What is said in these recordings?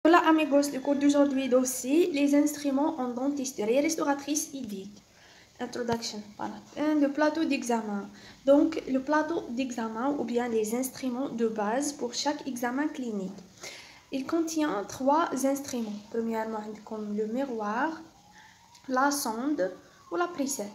Voilà amigos, le cours d'aujourd'hui aussi, les instruments en dentisterie restauratrice idique. Introduction, voilà. Le plateau d'examen. Donc, le plateau d'examen ou bien les instruments de base pour chaque examen clinique. Il contient trois instruments. Premièrement, comme le miroir, la sonde ou la pricelle.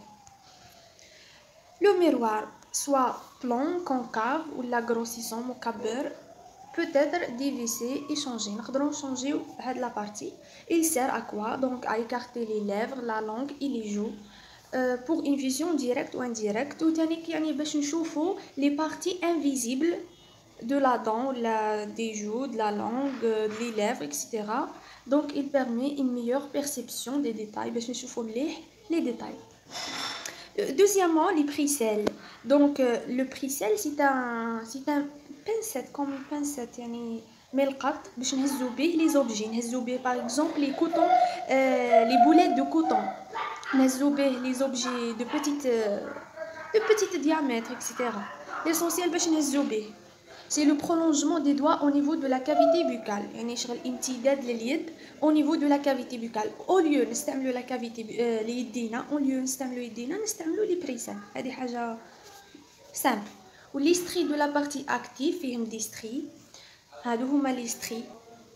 Le miroir, soit plan, concave ou l'agrossissant, mokabber, peut être dévissé et changé. Nous allons changer la partie. Il sert à quoi? Donc à écarter les lèvres, la langue et les joues pour une vision directe ou indirecte. Ou باش نشوفوا les parties invisibles de la dent, des joues, de la langue, des lèvres, etc. Donc il permet une meilleure perception des détails. باش نشوفوا les détails. Deuxièmement, les pricelles. Donc le pricelle c'est un pincette comme une pincette يعني ملقط باش نهزو به les objets. نهزو به par exemple les cotons, les boulettes de coton. نهزو به les objets de petite diamètre, etc. L'essentiel باش نهزو به c'est le prolongement des doigts au niveau de la cavité buccale. يعني شغل امتداد لليد au niveau de la cavité buccale. Au lieu نستعملوا la cavité ليدينا, au lieu نستعملوا يدينا نستعملوا les pricelles. هذه حاجة simple. و les stries de la partie active فيهم des stries. هادو هما les stries.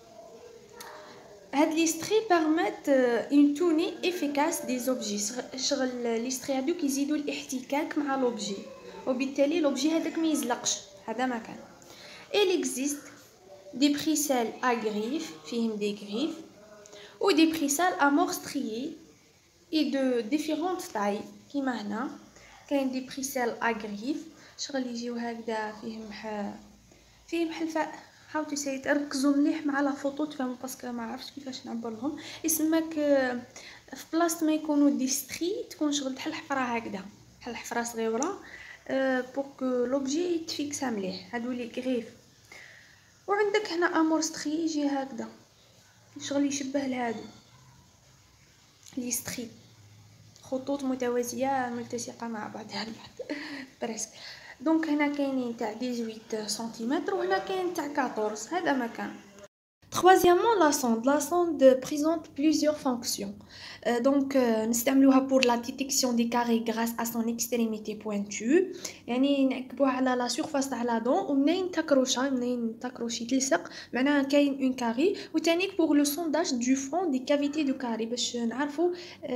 هاد les stries permettent une tournée efficace des objets. شغل les stries هادو كيزيدوا الاحتكاك مع l'objet. وبالتالي l'objet هذاك ما يزلقش. هذا ما كان. Il existe des pricelles à griffes, des griffes, ou des pricelles à morts striées et de différentes tailles. كيما هنا كاين des pricelles à griffes شغل يجيو هكذا فيهم حلفاء. how to say it. ركزوا مليح مع لا فوطو تفهموا باسكو ما عرفتش كيفاش نعبر لهم. يسمك في بلاصه ما يكونوا دي ستري تكون شغل بحال حفره هكذا, بحال حفره صغيره pour que l'objet يتفيكس مليح. هادو لي غريف. وعندك هنا امور ستري يجي هكذا شغل يشبه لهادو لي ستري, خطوط متوازيه ملتصقه مع بعضها البعض بريسك. دونك هنا كاينين تاع 18 سنتيمتر وهنا كاين تاع 14. هذا مكان. Troisièmement, la sonde présente plusieurs fonctions. Donc, نستعملوها pour la détection des caries grâce à son extrémité pointue. يعني نعكبوها على la surface تاع la dent ومنين تكروشي تلصق معناها كاين une carie. وتانيك pour le sondage du fond des cavités de carie باش نعرفوا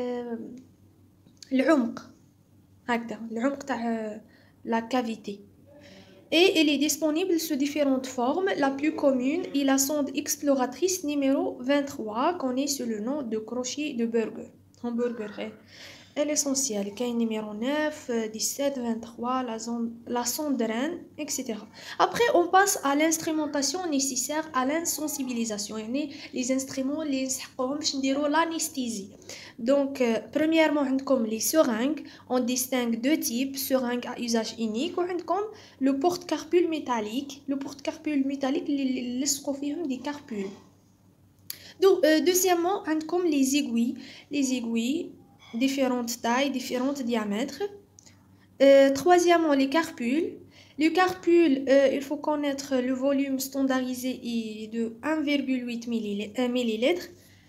العمق هكذا, العمق تاع la cavité. Et elle est disponible sous différentes formes. La plus commune est la sonde exploratrice numéro 23, connue sous le nom de crochet de hamburger. Et l'essentiel, il y a numéro 9, 17, 23, la sonde de Rennes, etc. Après, on passe à l'instrumentation nécessaire à l'insensibilisation. Les instruments, l'anesthésie. Donc, premièrement, comme les seringues, on distingue deux types, seringues à usage unique, comme le porte-carpule métallique. Le porte-carpule métallique, les des carpules. Donc, deuxièmement, comme les aiguilles, différentes tailles, différents diamètres. Troisièmement, les carpules. Le carpule, il faut connaître le volume standardisé est de 1,8 millilitres.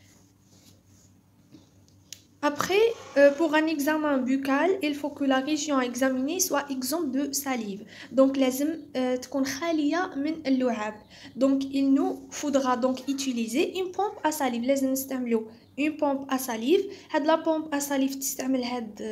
Après, pour un examen buccal, il faut que la région examinée soit exempte de salive. Donc, لازم تكون خالية من اللعاب. Donc, il nous faudra donc utiliser une pompe à salive. لازم نستعملو une pompe à salive. هاد la pompe à salive تستعمل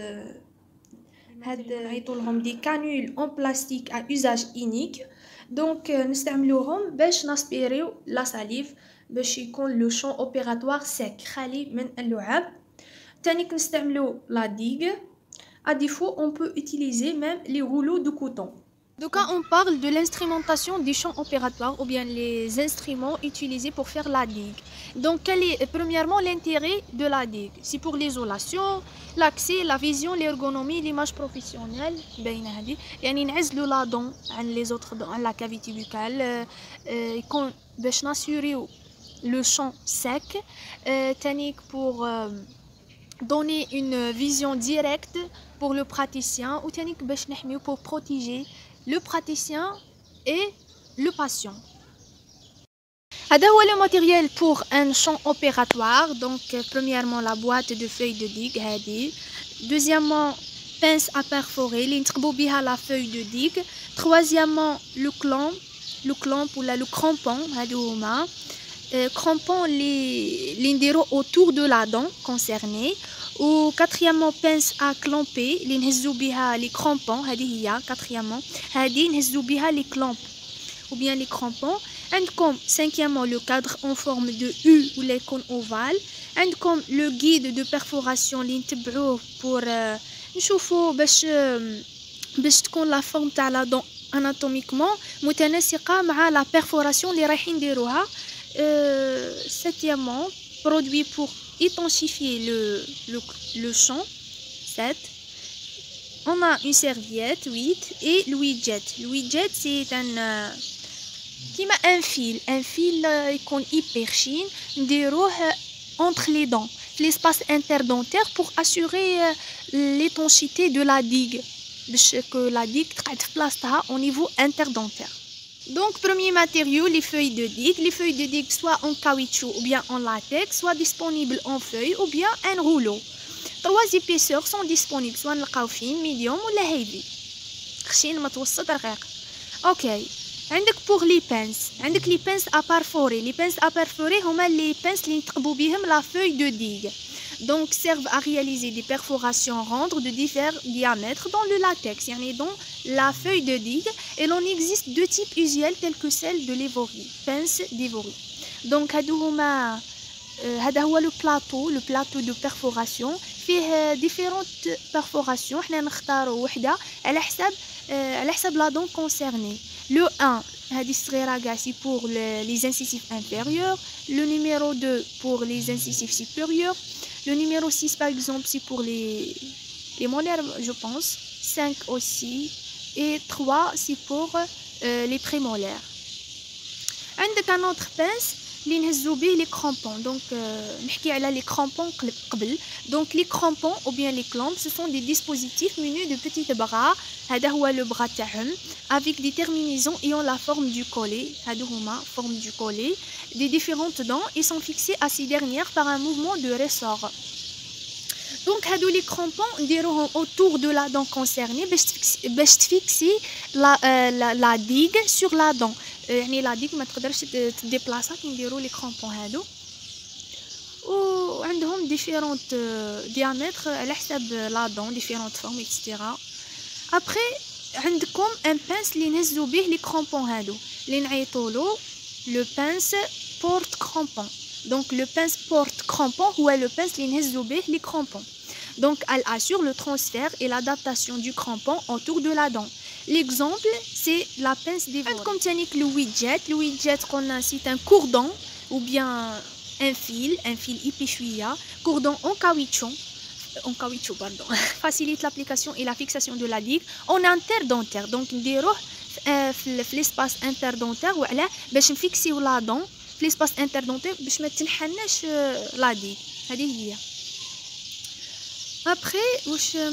هاد يعيطولهم des canules en plastique à usage unique. Donc, نستعملوهم باش ناسبيريو la salive باش يكون le champ opératoire sec خالي من اللعاب. تانيك نستعملو la digue. À défaut, on peut utiliser même les rouleaux de coton. Donc, quand on parle de l'instrumentation du champ opératoire ou bien les instruments utilisés pour faire la digue. Donc, quel est premièrement l'intérêt de la digue? C'est pour l'isolation, l'accès, la vision, l'ergonomie, l'image professionnelle. يعني نعزلوا la dent عن les autres dents, la cavité buccale, باش نassurer le champ sec. تانيك pour donner une vision directe pour le praticien ou تانيك باش نحميو pour protéger le praticien et le patient. هذا هو le matériel pour un champ opératoire. Donc premièrement la boîte de feuilles de digue هذه. Deuxièmement pince à perforer اللي نتقبو بها la feuille de digue. Troisièmement le clamp ou le crampon هادو هما. Crampon اللي نديرو autour de la dent concernée. و quatrièmement pince à clamper اللي نهزو بها les crampons هذه هي quatrièmement هذه نهزو بها les clamps ou bien les crampons. عندكم cinquièmement le cadre en forme de U ou les cônes ovales. عندكم le guide de perforation اللي نتبعوه pour نشوفوا باش تكون la forme تاع la dent anatomiquement متناسقة مع la perforation اللي رايحين نديروها. Septièmement produit pour étanchifier le champ. 7. On a une serviette. 8. Et le widget. Le widget c'est un fil يكون hyper chine نديروه entre les dents l'espace interdentaire pour assurer l'étanchéité de la digue باش que la digue تقعد في بلاصتها au niveau interdentaire. Donc premier matériau les feuilles de digue. Les feuilles de digue soit en caoutchouc ou bien en latex, soit disponibles en feuilles ou bien un rouleau. 3 épaisseurs sont disponibles soit نلقاو fine, medium ou la heavy. خشين متوسط رقيق. OK. عندك pour les pinces. عندك les pinces à perforer. Les pinces à perforer هما les pinces اللي نتقبو بهم la feuille de digue. Donc servent à réaliser des perforations rondes de divers diamètres dans le latex, يعني dans la feuille de digue. Et l'on existe deux types usuels tels que celle de l'évorie, pince d'évorie. Donc هذا هو le plateau de perforation فيه différentes perforations. احنا نختاروا وحده على حسب la dent concernée. Le 1 هذه الصغيرة كاع c'est pour les incisives inférieurs. Le numéro 2 pour les incisives supérieurs. Le numéro 6 par exemple c'est pour les molaires je pense. 5 aussi. Et 3 c'est pour les prémolaires. عندك un autre pince اللي نهزو به les crampons. Donc نحكي على les crampons قبل. Donc les crampons ou bien les clamps ce sont des dispositifs munis de petits bras. هذا هو le bras تاعهم avec des terminaisons ayant la forme du collet. هادو هما forme du collet des différentes dents et sont fixés à ces dernières par un mouvement de ressort. Donc هادو les crampons نديروهم autour de la dent concernée باش تفيكسي la digue sur la dent. يعني لا ديك ما تقدرش تديبلاصا كي نديرو لي كرامبون هادو. وعندهم ديفيرونت ديامتر على حساب لا دون ديفيرونت فورم اكسترا. ابري عندكم ان بانس اللي نهزو به لي كرامبون هادو اللي نعيطولو لو بانس بورت كرامبون. دونك لو بانس بورت كرامبون هو لو بانس اللي نهزو به لي كرامبون. Donc elle assure le transfert et l'adaptation du crampon autour de la dent. L'exemple c'est la pince d'évorie. Comme تانيك le widget قلنا c'est un cordon ou bien un fil épais شوية, cordon en caoutchouc pardon. Facilite l'application et la fixation de la digue en interdentaire. Donc نديروه في l'espace interdentaire وعلاه باش نفيكسيو لا دون في l'espace interdentaire باش ما تنحناش لا ديغ. هذه هي. Après,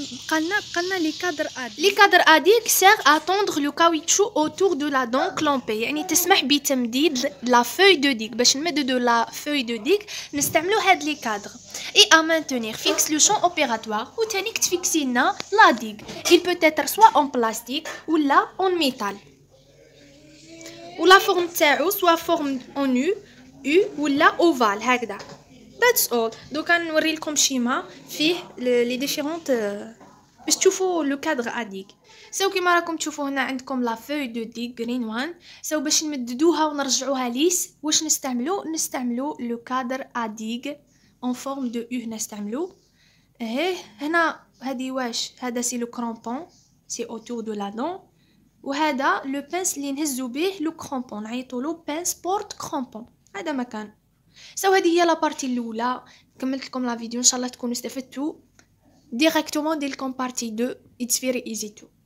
les cadres adiques servent à tendre le caoutchouc autour de la dent clampée. يعني تسمح بتمديد la feuille de digue. باش نمددو la feuille de digue نستعملو هاد les cadres. Et à maintenir fixe le champ opératoire ou تانيك تفيكسي لنا la digue. Il peut être soit en plastique ou là en métal. ou la forme تاعو soit forme en U ou là ovale هكذا. That's all. Donc نوري لكم شيما فيه لي ديفيرونت باش تشوفوا لو كادر اديك. سو كيما راكم تشوفوا هنا عندكم لا فوي دو ديك غرين وان. سو باش نمددوها ونرجعوها ليس واش نستعملو لو كادر اديك اون فورم دو يو. نستعملو هنا هادي واش هذا سي لو كرامبون سي اوتور دو لا دون. وهذا لو بانس اللي نهزو به لو كرامبون نعيطولو بانس بورت كرامبون. هذا مكان. هذه هي لابارتي الاولى. كملت لكم لا فيديو ان شاء الله تكونوا استفدتوا. directement dès le partie 2 it's very easy to